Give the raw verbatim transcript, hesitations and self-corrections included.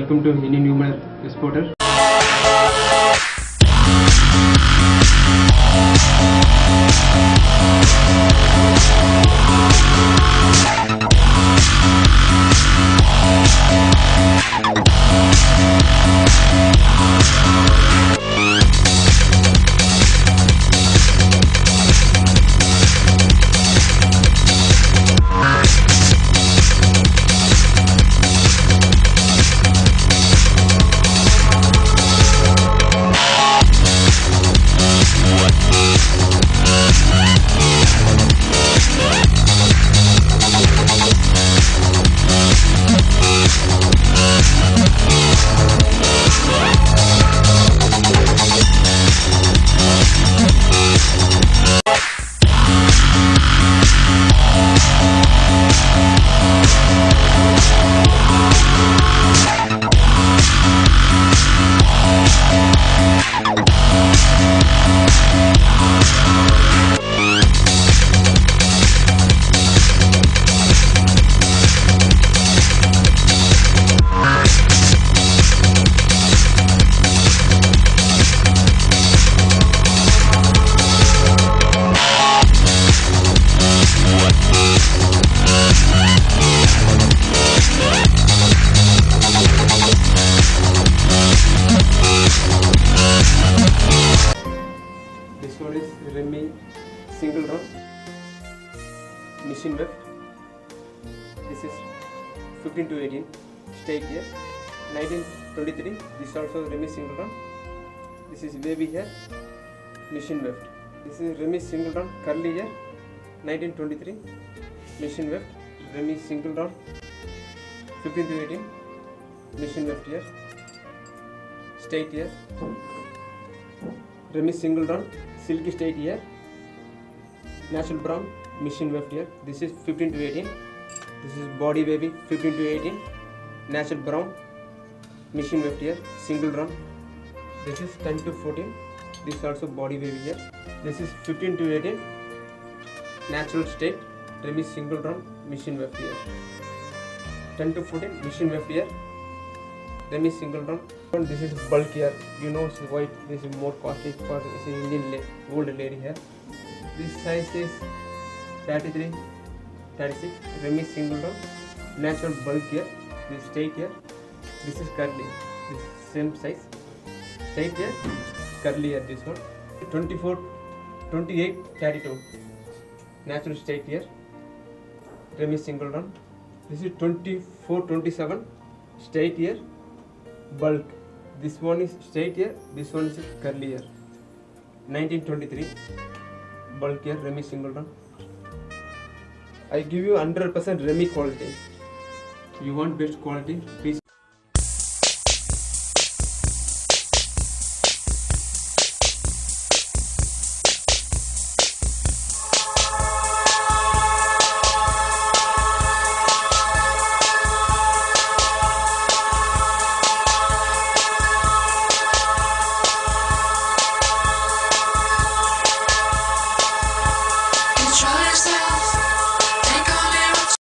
welcome to any new exporter. This one is Remy single run machine weft. This is fifteen to eighteen straight here. nineteen twenty-three. This is also Remy single run. This is baby here machine weft. This is Remy single run curly here. nineteen twenty-three machine weft. Remy single run fifteen to eighteen machine weft here. Straight here. Remy single run silky straight here. Natural brown machine weft here. This is fifteen to eighteen. This is body baby fifteen to eighteen. Natural brown machine weft here. Single run. This is ten to fourteen. This is also body baby here. This is fifteen to eighteen. Natural straight. Remy single run machine weft here. ten to fourteen machine weft here. Remy single run. This is bulk here. You know it's white. This is more costly for this is Indian lady, old lady here. This size is thirty-three, thirty-six. Remy single run. Natural bulk here. This straight here. This is curly. This same size. Straight here. Curly here. This one. twenty-four, twenty-eight, thirty-two. Natural straight here. Remy single run. This is twenty-four, twenty-seven. Straight here. Bulk. This one is straight here. This one is curly here. nineteen twenty-three. Bulk here. Remy single run. I give you one hundred percent Remy quality. You want best quality? Please.